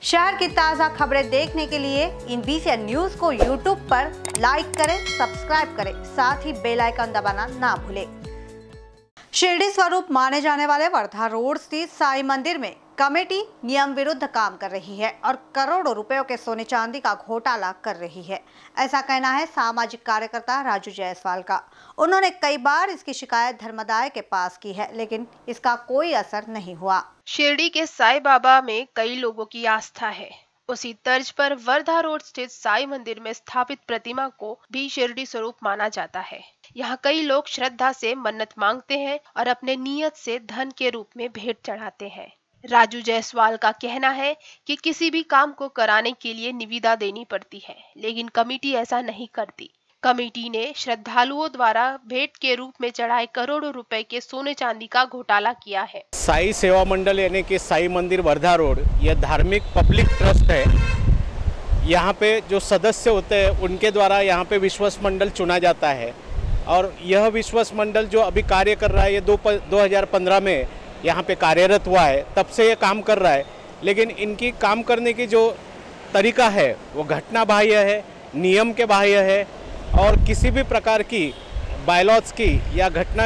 शहर की ताज़ा खबरें देखने के लिए इन BCN न्यूज को YouTube पर लाइक करें, सब्सक्राइब करें, साथ ही बेल आइकन दबाना ना भूलें। शिरडी स्वरूप माने जाने वाले वर्धा रोड स्थित साईं मंदिर में कमेटी नियम विरुद्ध काम कर रही है और करोड़ों रुपयों के सोने चांदी का घोटाला कर रही है, ऐसा कहना है सामाजिक कार्यकर्ता राजू जायसवाल का। उन्होंने कई बार इसकी शिकायत धर्मदाय के पास की है, लेकिन इसका कोई असर नहीं हुआ। शिरडी के साईं बाबा में कई लोगों की आस्था है। उसी तर्ज पर वर्धा रोड स्थित साईं मंदिर में स्थापित प्रतिमा को भी शिरडी स्वरूप माना जाता है। यहाँ कई लोग श्रद्धा से मन्नत मांगते हैं और अपने नियत से धन के रूप में भेंट चढ़ाते हैं। राजू जायसवाल का कहना है कि किसी भी काम को कराने के लिए निविदा देनी पड़ती है, लेकिन कमेटी ऐसा नहीं करती। कमेटी ने श्रद्धालुओं द्वारा भेंट के रूप में चढ़ाए करोड़ों रुपए के सोने चांदी का घोटाला किया है। साई सेवा मंडल यानी कि साई मंदिर वर्धा रोड यह धार्मिक पब्लिक ट्रस्ट है। यहाँ पे जो सदस्य होते हैं उनके द्वारा यहाँ पे विश्वास मंडल चुना जाता है और यह विश्वास मंडल जो अभी कार्य कर रहा है ये 2015 में यहाँ पे कार्यरत हुआ है, तब से ये काम कर रहा है। लेकिन इनकी काम करने की जो तरीका है वो घटना बाह्य है, नियम के बाह्य है और किसी भी प्रकार की बायलॉज की या घटना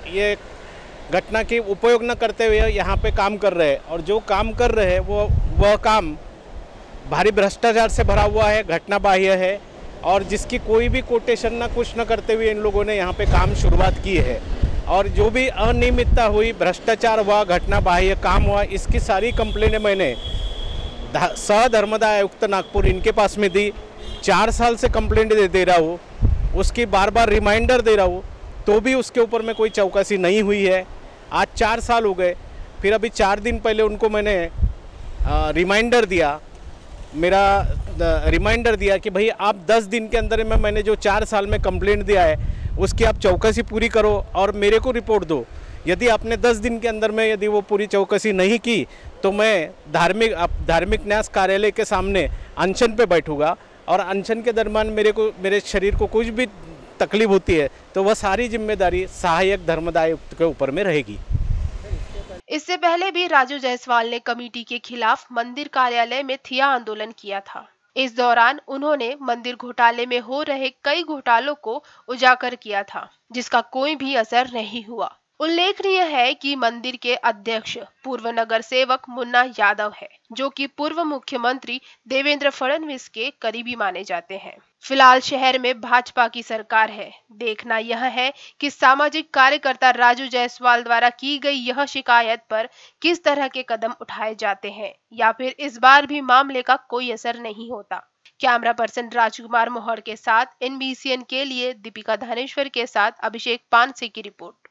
की उपयोग न करते हुए यहाँ पे काम कर रहे हैं। और जो काम कर रहे हैं वह काम भारी भ्रष्टाचार से भरा हुआ है, घटना बाह्य है और जिसकी कोई भी कोटेशन ना कुछ न करते हुए इन लोगों ने यहाँ पे काम शुरुआत की है। और जो भी अनियमितता हुई, भ्रष्टाचार हुआ, घटना बाह्य काम हुआ, इसकी सारी कंप्लेनें मैंने सह धर्मदाय आयुक्त नागपुर इनके पास में दी। 4 साल से कंप्लेंट दे रहा हूँ, उसकी बार बार रिमाइंडर दे रहा हूँ, तो भी उसके ऊपर में कोई चौकसी नहीं हुई है। आज 4 साल हो गए, फिर अभी 4 दिन पहले उनको मैंने रिमाइंडर दिया, रिमाइंडर दिया कि भाई आप 10 दिन के अंदर में मैंने जो 4 साल में कंप्लेंट दिया है उसकी आप चौकसी पूरी करो और मेरे को रिपोर्ट दो। यदि आपने 10 दिन के अंदर में यदि वो पूरी चौकसी नहीं की तो मैं धार्मिक न्यास कार्यालय के सामने अनशन पे बैठूंगा और अनशन के दरमियान मेरे शरीर को कुछ भी तकलीफ होती है तो वह सारी जिम्मेदारी सहायक धर्मदाय आयुक्त के ऊपर में रहेगी। इससे पहले भी राजू जायसवाल ने कमेटी के खिलाफ मंदिर कार्यालय में ठिया आंदोलन किया था। इस दौरान उन्होंने मंदिर घोटाले में हो रहे कई घोटालों को उजागर किया था, जिसका कोई भी असर नहीं हुआ। उल्लेखनीय है कि मंदिर के अध्यक्ष पूर्व नगर सेवक मुन्ना यादव है, जो कि पूर्व मुख्यमंत्री देवेंद्र फडणवीस के करीबी माने जाते हैं। फिलहाल शहर में भाजपा की सरकार है। देखना यह है कि सामाजिक कार्यकर्ता राजू जायसवाल द्वारा की गई यह शिकायत पर किस तरह के कदम उठाए जाते हैं या फिर इस बार भी मामले का कोई असर नहीं होता। कैमरा पर्सन राजकुमार मोहर के साथ NBCN के लिए दीपिका धानेश्वर के साथ अभिषेक पानसे की रिपोर्ट।